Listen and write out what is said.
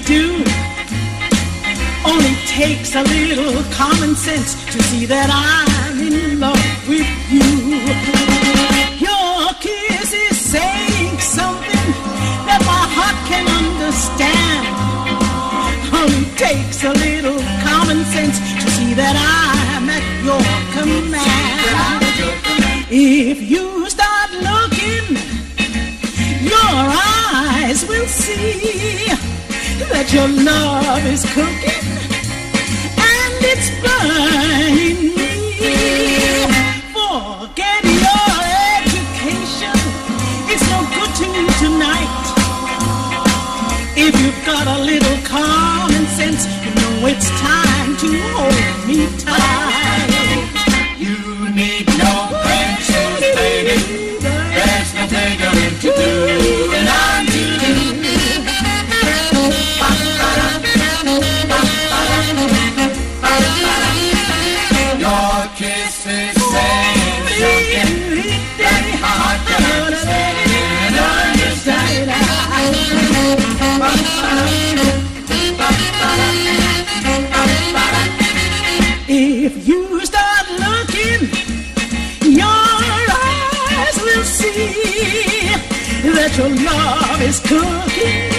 do. Only takes a little common sense to see that I'm in love with you. Your kiss is saying something that my heart can understand. Only takes a little common sense to see that I'm at your command. If you start looking, your eyes will see that your love is cooking and it's burning me. Forget your education, it's no good to you tonight. If you've got a little common sense, you know it's time to hold me tight. You need no patience, baby. There's nothing to do and undo. Your kiss is saying something that my heart can understand. If you start looking, your eyes will see that your love is cooking